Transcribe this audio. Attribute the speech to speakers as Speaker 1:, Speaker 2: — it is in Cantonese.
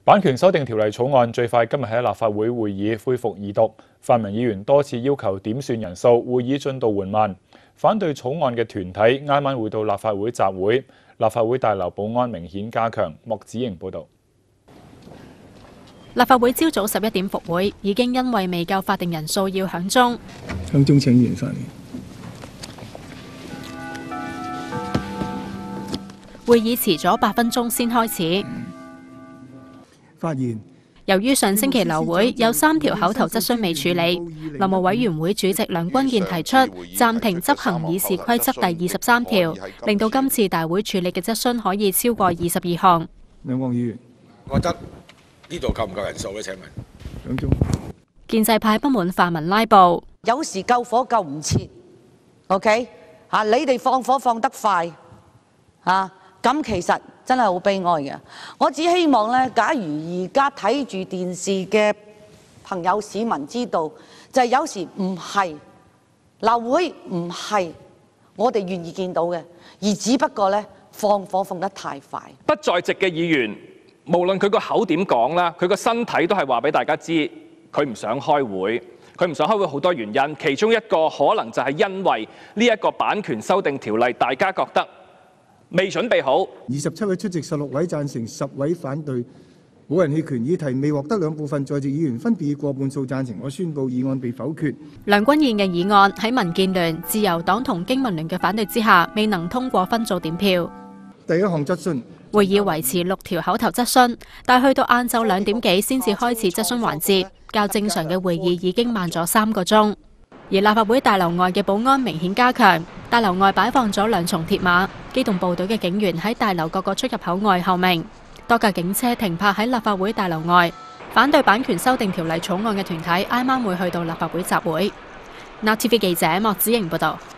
Speaker 1: 版權修訂條例草案最快今日喺立法會會議恢復二讀，泛民議員多次要求點算人數，會議進度緩慢。反對草案嘅團體挨晚會到立法會集會，立法會大樓保安明顯加強。莫子瑩報導。
Speaker 2: 立法會朝早11點復會，已經因為未夠法定人數要響鐘。
Speaker 3: 響鐘請議員發言。
Speaker 2: 會議遲咗8分鐘先開始。
Speaker 3: 發言。
Speaker 2: 由於上星期流會有3條口頭質詢未處理，內務委員會主席梁君彥提出暫停執行議事規則第23條，令到今次大會處理嘅質詢可以超過22項。
Speaker 3: 梁國議員，
Speaker 4: 我覺得呢度夠唔夠人數咧？請問
Speaker 3: 響鐘。
Speaker 2: 建制派不滿泛民拉布，
Speaker 5: 有時救火救唔切 ，OK 嚇，你哋放火放得快嚇，咁其實真係好悲哀嘅。我只希望咧，假如而家睇住電視嘅朋友市民知道，就係有時唔係流會，唔係我哋願意見到嘅，而只不過咧放火放得太快。
Speaker 6: 不在席嘅議員，無論佢個口點講啦，佢個身體都係話俾大家知，佢唔想開會。佢唔想開會好多原因，其中一個可能就係因為呢一個版權修訂條例，大家覺得未準備好。
Speaker 3: 27位出席，16位贊成，10位反對，冇人棄權。議題未獲得兩部分在席議員分別以過半數贊成，我宣布議案被否決。
Speaker 2: 梁君彥嘅議案喺民建聯、自由黨同經民聯嘅反對之下，未能通過分組點票。
Speaker 3: 第一項質詢。
Speaker 2: 會議維持6條口頭質詢，但去到晏晝2點幾先至開始質詢環節，較正常嘅會議已經慢咗3個鐘。而立法會大樓外嘅保安明顯加強，大樓外擺放咗2重鐵馬，機動部隊嘅警員喺大樓各個出入口外候命，多架警車停泊喺立法會大樓外。反對版權修訂條例草案嘅團體挨晚會去到立法會集會。Now TV 記者莫子瑩報道。